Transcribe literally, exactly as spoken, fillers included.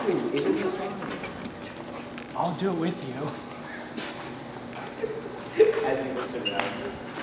Exactly. It'll be fun. I'll do it with you. As he looks around.